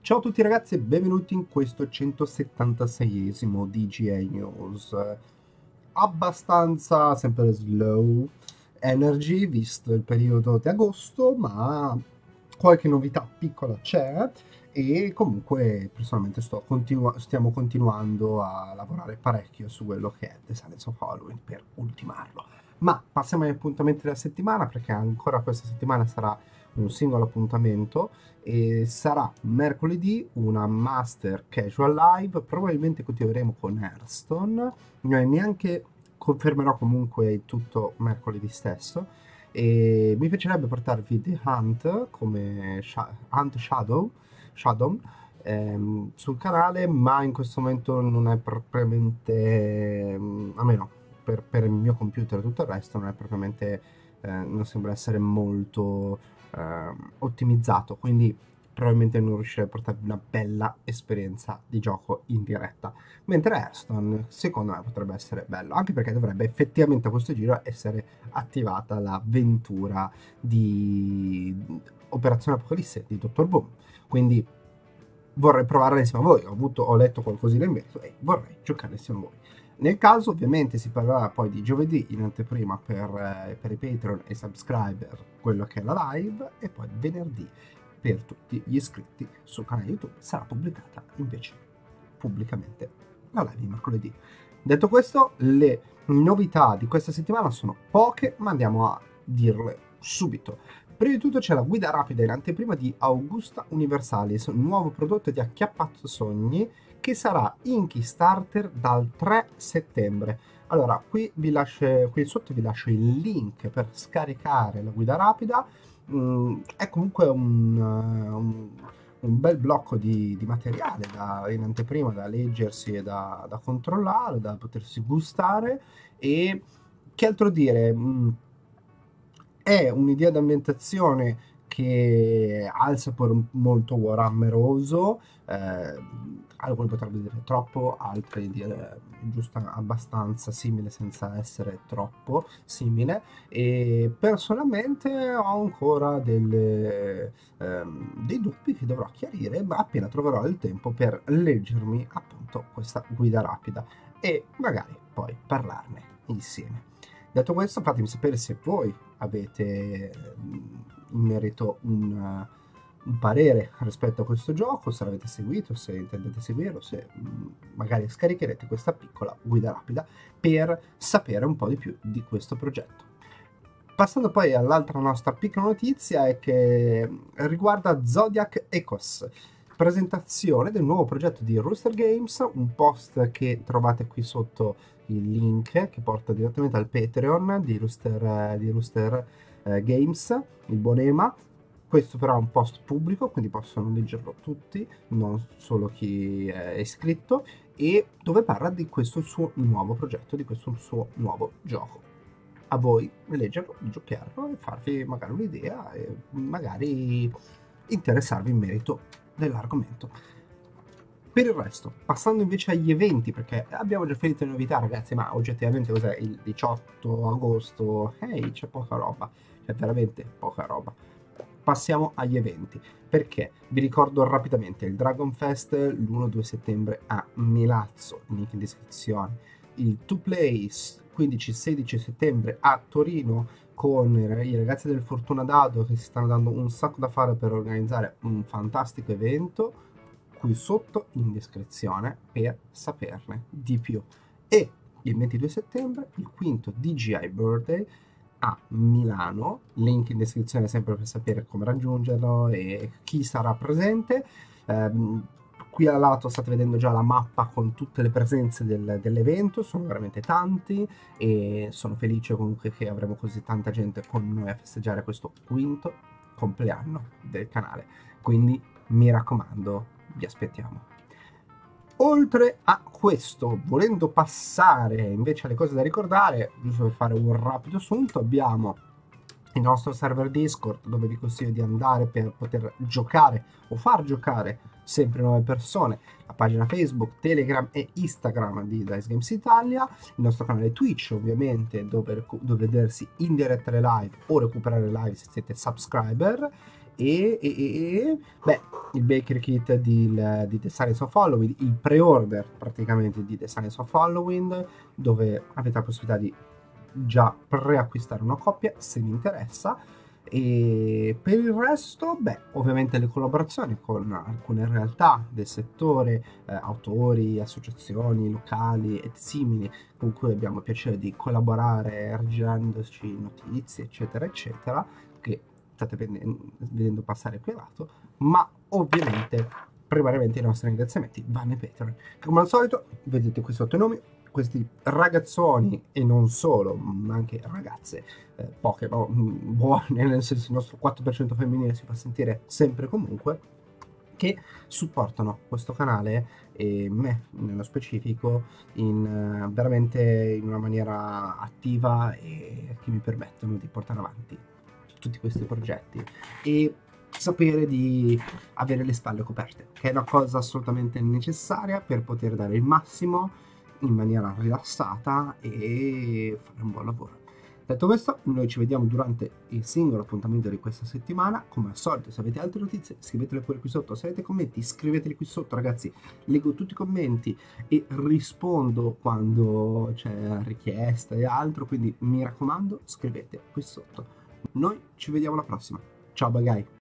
Ciao a tutti ragazzi e benvenuti in questo 176esimo DGA News. Abbastanza sempre slow energy visto il periodo di agosto, ma qualche novità piccola c'è e comunque personalmente stiamo continuando a lavorare parecchio su quello che è The Silence of Halloween per ultimarlo. Ma passiamo agli appuntamenti della settimana, perché ancora questa settimana sarà un singolo appuntamento e sarà mercoledì una Master Casual Live, probabilmente continueremo con Hearthstone, neanche confermerò comunque tutto mercoledì stesso, e mi piacerebbe portarvi The Hunt come Hunt Shadow sul canale, ma in questo momento non è propriamente, almeno per il mio computer e tutto il resto, non è propriamente, non sembra essere molto ottimizzato, quindi probabilmente non riuscirei a portarvi una bella esperienza di gioco in diretta. Mentre Hearthstone secondo me potrebbe essere bello, anche perché dovrebbe effettivamente a questo giro essere attivata l'avventura di Operazione Apocalisse di Dottor Boom, quindi vorrei provarla insieme a voi. Ho letto qualcosina in merito e vorrei giocare insieme a voi. Nel caso ovviamente si parlerà poi di giovedì in anteprima per i Patreon e subscriber, quello che è la live, e poi venerdì per tutti gli iscritti sul canale YouTube sarà pubblicata invece pubblicamente la live di mercoledì. Detto questo, le novità di questa settimana sono poche, ma andiamo a dirle subito. Prima di tutto c'è la guida rapida in anteprima di Augusta Universalis, un nuovo prodotto di Acchiappato Sogni che sarà in Kickstarter dal 3 settembre. Allora, qui sotto vi lascio il link per scaricare la guida rapida. È comunque un bel blocco di materiale in anteprima da leggersi e da controllare, da potersi gustare. E che altro dire? È un'idea d'ambientazione che ha il sapore molto warhammeroso, alcuni potrebbero dire troppo, altri dire giusto abbastanza simile senza essere troppo simile, e personalmente ho ancora dei dubbi che dovrò chiarire, ma appena troverò il tempo per leggermi appunto questa guida rapida e magari poi parlarne insieme. Detto questo, fatemi sapere se voi avete in merito un parere rispetto a questo gioco, se l'avete seguito, se intendete seguirlo, se magari scaricherete questa piccola guida rapida per sapere un po' di più di questo progetto. Passando poi all'altra nostra piccola notizia, è che riguarda Zodiac Echoes, presentazione del nuovo progetto di Rooster Games, un post che trovate qui sotto il link che porta direttamente al Patreon di Rooster Games, il buon Ema. Questo però è un post pubblico, quindi possono leggerlo tutti, non solo chi è iscritto, e dove parla di questo suo nuovo progetto, di questo suo nuovo gioco. A voi leggerlo, giocarlo e farvi magari un'idea e magari interessarvi in merito dell'argomento. Per il resto, passando invece agli eventi, perché abbiamo già finito le novità ragazzi, ma oggettivamente cos'è il 18 agosto? Ehi, c'è poca roba, c'è veramente poca roba. Passiamo agli eventi, perché vi ricordo rapidamente il Dragon Fest l'1-2 settembre a Milazzo, link in descrizione, il 2Plays 15-16 settembre a Torino con i ragazzi del Fortuna Dado che si stanno dando un sacco da fare per organizzare un fantastico evento, qui sotto in descrizione per saperne di più. E il 22 settembre il quinto DGI Birthday a Milano, link in descrizione sempre per sapere come raggiungerlo e chi sarà presente. Qui al lato state vedendo già la mappa con tutte le presenze dell'evento, sono veramente tanti e sono felice comunque che avremo così tanta gente con noi a festeggiare questo quinto compleanno del canale, quindi mi raccomando, vi aspettiamo. Oltre a questo, volendo passare invece alle cose da ricordare, giusto per fare un rapido assunto, abbiamo il nostro server Discord dove vi consiglio di andare per poter giocare o far giocare sempre nuove persone, la pagina Facebook, Telegram e Instagram di Dice Games Italia, il nostro canale Twitch ovviamente dove vedersi in diretta le live o recuperare le live se siete subscriber, Beh, il Bakery Kit di The Science of Halloween, il pre-order praticamente di The Science of Halloween, dove avete la possibilità di già preacquistare una coppia se vi interessa. E per il resto, beh, ovviamente le collaborazioni con alcune realtà del settore, autori, associazioni locali e simili, con cui abbiamo il piacere di collaborare rigirandoci notizie, eccetera, eccetera, che state vedendo passare qui a lato, ma ovviamente primariamente i nostri ringraziamenti vanno ai Patreon. Come al solito, vedete qui sotto i nomi, questi ragazzoni e non solo, ma anche ragazze, poche, ma buone, nel senso il nostro 4% femminile si fa sentire sempre e comunque, che supportano questo canale e me nello specifico veramente in una maniera attiva e che mi permettono di portare avanti tutti questi progetti e sapere di avere le spalle coperte, che è una cosa assolutamente necessaria per poter dare il massimo in maniera rilassata e fare un buon lavoro. Detto questo, noi ci vediamo durante il singolo appuntamento di questa settimana. Come al solito, se avete altre notizie, scrivetele pure qui sotto. Se avete commenti, scriveteli qui sotto, ragazzi. Leggo tutti i commenti e rispondo quando c'è richiesta e altro. Quindi mi raccomando, scrivete qui sotto. Noi ci vediamo alla prossima. Ciao, bye guys.